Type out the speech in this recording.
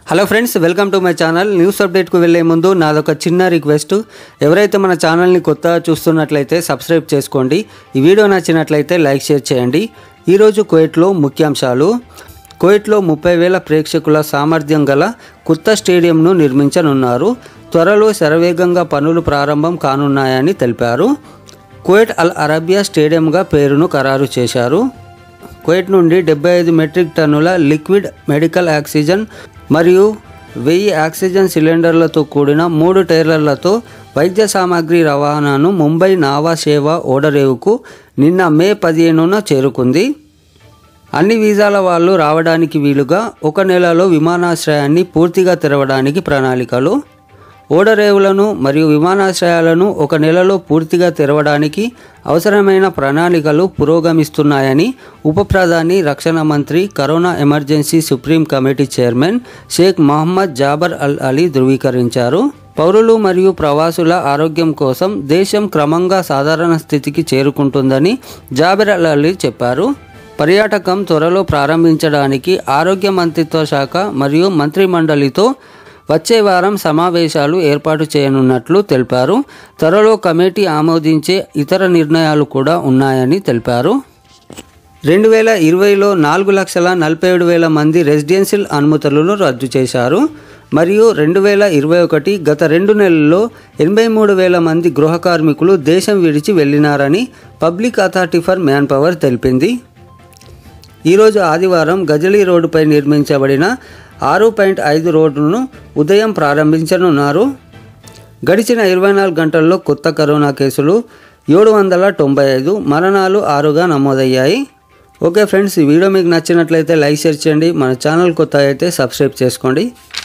Hello friends, welcome to my channel. News అప్డేట్కు వెళ్ళే ముందు నాదొక చిన్న రిక్వెస్ట్. ఎవరైతే మన ఛానల్ని కొత్తగా చూస్తున్నట్లయితే సబ్స్క్రైబ్ చేసుకోండి. ఈ వీడియో నచ్చినట్లయితే లైక్, షేర్ చేయండి. ఈరోజు కువైట్లో ముఖ్యాంశాలు. కువైట్లో 30,000 ప్రేక్షకుల సామర్థ్యం గల కొత్త స్టేడియంను నిర్మించనున్నారు. త్వరలో శరవేగంగా పనులు ప్రారంభం కానున్నాయని తెలిపారు. కువైట్ అల్ అరబియా స్టేడియంగా పేరును ఖరారు చేశారు. కువైట్ నుండి 75 మెట్రిక్ టన్నుల లిక్విడ్ మెడికల్ ఆక్సిజన్ మరియు 1000 ఆక్సిజన్ సిలిండర్లతో కూడిన 3 ట్రైలర్లతో వైద్య సామాగ్రి రవాణాను ముంబై నావా సేవా ఓడరేవుకు నిన్న మే 15న చేరుకుంది. అన్ని వీసాల వాళ్ళు రావడానికి వీలుగా 1 నెలలో విమానాశ్రయాన్ని పూర్తిగా తెరవడానికి ప్రణాళికలు. ఓడరేవులను మరియు విమానాశ్రయాలను 1 నెలలో పూర్తిగా తెరవడానికి అవసరమైన ప్రణాళికలు పురోగమిస్తున్నాయని ఉప ప్రధాని, రక్షణ మంత్రి, corona emergency supreme committee chairman Sheikh Mohammed Jaber Al Ali ధృవీకరించారు. పౌరులు మరియు ప్రవాసుల ఆరోగ్యం కోసం దేశం క్రమంగా సాధారణ స్థితికి చేరుకుంటుందని జాబర్ అల్ అలీ చెప్పారు. పర్యాటకం త్వరలో ప్రారంభించడానికి ఆరోగ్య మంత్రిత్వ శాఖ మరియు మంత్రిమండలితో వచ్చే వారం సమావేశాలు ఏర్పాటు చేయనున్నట్లు తెలిపారు. త్వరలో కమిటీ ఆమోదించే ఇతర నిర్ణయాలు కూడా ఉన్నాయని తెలిపారు. 2020లో 4,47,000 మంది రెసిడెన్షియల్ అనుమతులను రద్దు చేశారు మరియు 2021 గత 2 నెలల్లో 83,000 మంది గృహ కార్మికులు దేశం విడిచి వెళ్లినారని public authority for manpower తెలిపింది. ఈరోజు ఆదివారం గజలీ రోడ్డుపై నిర్మించబడిన 6.5 రోడ్డును ఉదయం ప్రారంభించనున్నారు. గడిచిన 24 గంటల్లో కొత్త కరోనా కేసులు 795, మరణాలు 6గా నమోదయ్యాయి. ఓకే ఫ్రెండ్స్, ఈ వీడియో మీకు నచ్చినట్లయితే లైక్, షేర్ చేయండి. మన ఛానల్ కొత్త అయితే సబ్స్క్రైబ్ చేసుకోండి.